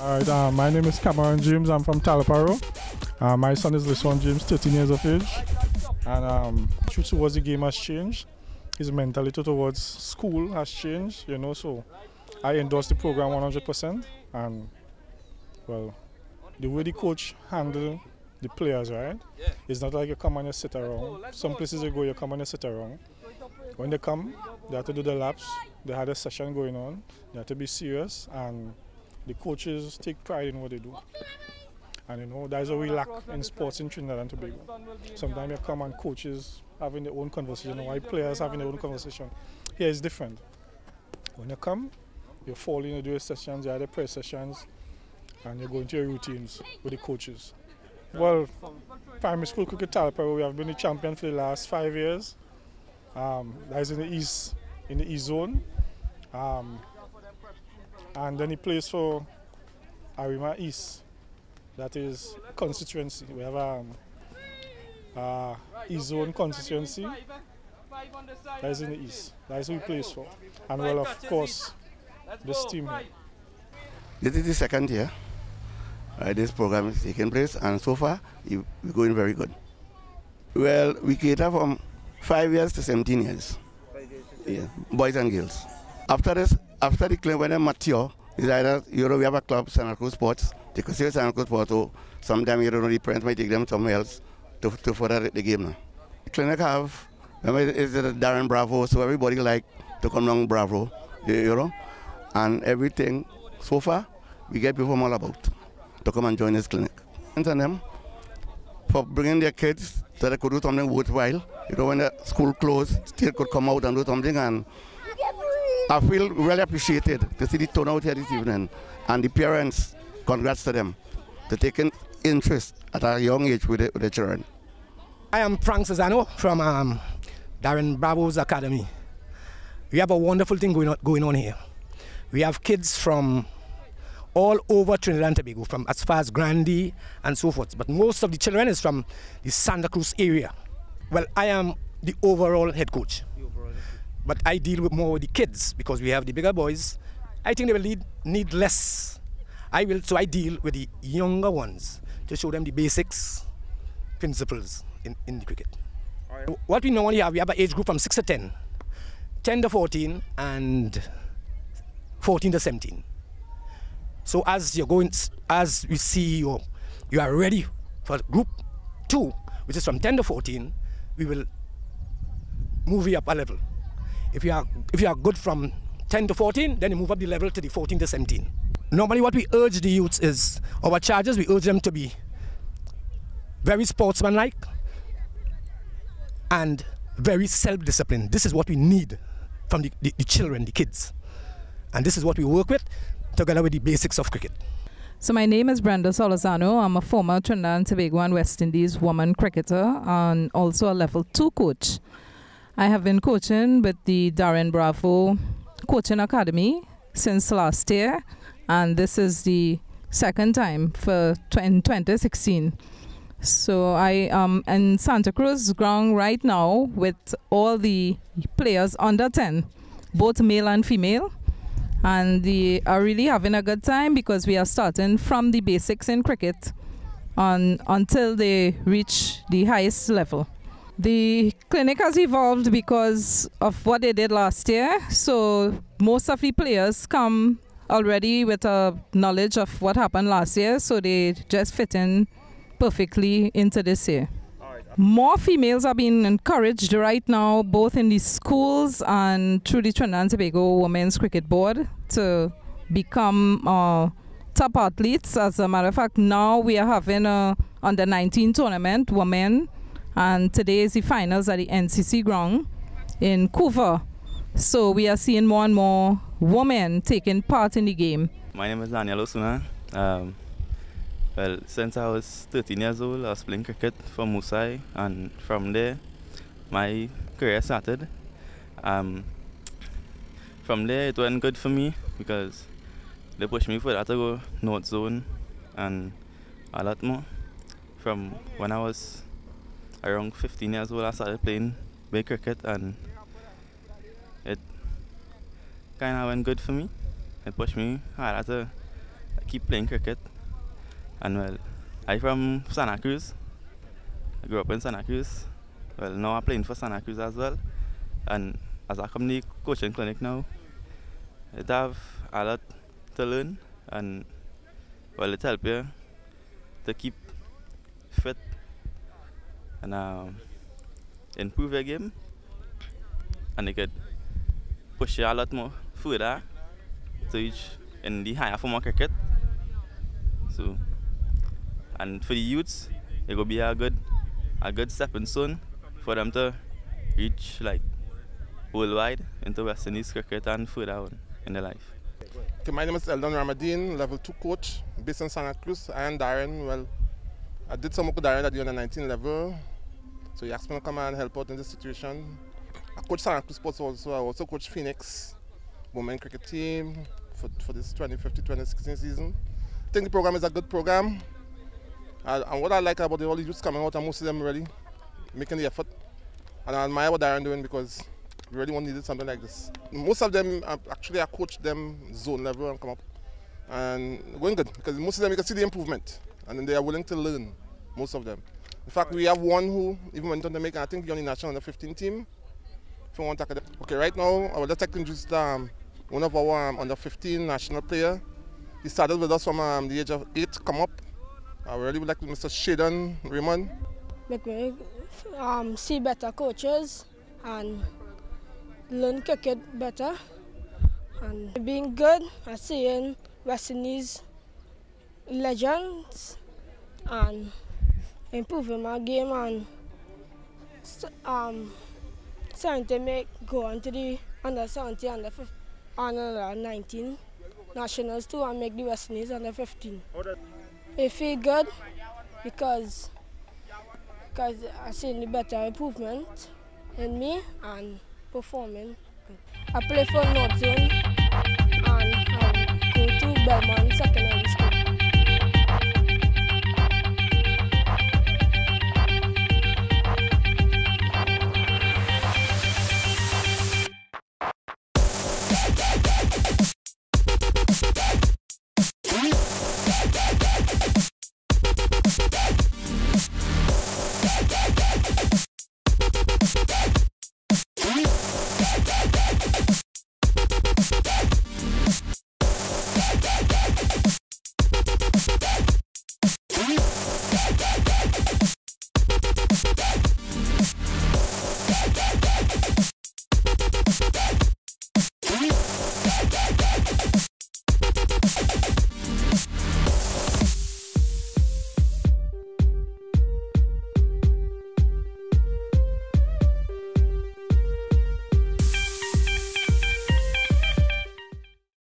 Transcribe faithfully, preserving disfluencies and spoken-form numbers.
All right, uh, my name is Cameron James. I'm from Talaparo. Uh, my son is Lisson James, thirteen years of age. And um, towards the game has changed. His mentality towards school has changed, you know, so I endorse the program one hundred percent. And, well, the way the coach handle the players, right? It's not like you come and you sit around. Some places you go, you come and you sit around. When they come, they have to do the laps. They had a session going on. They have to be serious, and the coaches take pride in what they do. And you know, that's what we lack in sports in Trinidad and Tobago. Sometimes you come and coaches having their own conversation, while players having their own conversation. Here it's different. When you come, you fall in, you do your sessions, you have the press sessions, and you go into your routines with the coaches. Well, primary school cricket Talaparo, we have been the champion for the last five years. Um, that is in the east, in the east zone. Um, and then he plays for Arima East. That is constituency. We have a um, uh, east zone constituency. That is in the east. That is who he plays for. And well, of course, this team. This is the second year uh, this program is taking place, and so far we're going very good. Well, we cater from five years to seventeen years. Yeah, boys and girls. After this, after the club when they mature, is either you know we have a club, Santa Cruz Sports. They could say Santa Cruz Sports, so sometimes you don't know the parents might take them somewhere else to, to further the game now. The clinic have, remember it's the Darren Bravo, so everybody like to come down Bravo, you, you know, and everything. So far, we get people from all about to come and join this clinic. And them for bringing their kids so they could do something worthwhile. You know, when the school closed, still could come out and do something, and I feel really appreciated to see the turnout here this evening. And the parents, congrats to them to taking interest at a young age with the, with the children. I am Frank Cesano from um, Darren Bravo's Academy. We have a wonderful thing going on, going on here. We have kids from all over Trinidad and Tobago, from as far as Grandi and so forth. But most of the children is from the Santa Cruz area. Well, I am the overall head coach. But I deal with more with the kids because we have the bigger boys. I think they will need, need less. I will, so I deal with the younger ones to show them the basics, principles in, in the cricket. Right. What we normally have, we have an age group from six to ten, ten to fourteen, and fourteen to seventeen. So as you're going, as we see you, you are ready for group two, which is from ten to fourteen, we will move you up a level. If you are, if you are good from ten to fourteen, then you move up the level to the fourteen to seventeen. Normally what we urge the youths is, our charges, we urge them to be very sportsmanlike and very self-disciplined. This is what we need from the, the, the children, the kids. And this is what we work with, together with the basics of cricket. So my name is Brenda Solazano. I'm a former Trinidad and Tobago and West Indies woman cricketer and also a level two coach. I have been coaching with the Darren Bravo Coaching Academy since last year, and this is the second time for twenty sixteen. So I am in Santa Cruz ground right now with all the players under ten, both male and female. And they are really having a good time because we are starting from the basics in cricket on, until they reach the highest level. The clinic has evolved because of what they did last year. So most of the players come already with a knowledge of what happened last year. So they just fit in perfectly into this year. More females are being encouraged right now, both in the schools and through the Trinidad and Tobago Women's Cricket Board, to become uh, top athletes. As a matter of fact, now we are having a under nineteen tournament, women, and today is the finals at the N C C ground in Couva. So we are seeing more and more women taking part in the game. My name is Daniel Osuna. Um, Well, since I was thirteen years old, I was playing cricket for Musai, and from there, my career started. Um, from there, it went good for me because they pushed me further to go North Zone and a lot more. From when I was around fifteen years old, I started playing big cricket, and it kind of went good for me. It pushed me harder to I keep playing cricket. And well, I from Santa Cruz. I grew up in Santa Cruz. Well, now I'm playing for Santa Cruz as well. And as a community coaching clinic now, it have a lot to learn, and well, it help you to keep fit and um, improve your game, and it could push you a lot more further to reach in the higher form of cricket. So, and for the youths, it will be a good, a good stepping stone for them to reach like worldwide into West Indies cricket and further on in their life. Okay, my name is Eldon Ramadeen, level two coach, based in Santa Cruz. I am Darren. Well, I did some work with Darren at the under nineteen level, so he asked me to come and help out in this situation. I coach Santa Cruz Sports also. I also coach Phoenix women cricket team for, for this twenty fifteen twenty sixteen season. I think the program is a good program. Uh, and what I like about the all the youths coming out, and most of them really making the effort. And I admire what Darren doing, because we really want needed something like this. Most of them, uh, actually I coach them zone level and come up. And going good, because most of them you can see the improvement. And then they are willing to learn, most of them. In fact, we have one who even went on to make, I think, the only national under fifteen team. If you want to academic. Okay, right now, I would just like to introduce um, one of our um, under fifteen national player. He started with us from um, the age of eight, come up. I really would like to Mister Shaden Raymond. Make me um, see better coaches and learn cricket better, and being good at seeing West Indies legends and improving my game, and um, trying to make go on to the under seventeen, under fifteen, under nineteen nationals too, and make the West Indies under fifteen. I feel good because because I seen the better improvement in me and performing. I play for North Zone and I go to Belmont Secondary School.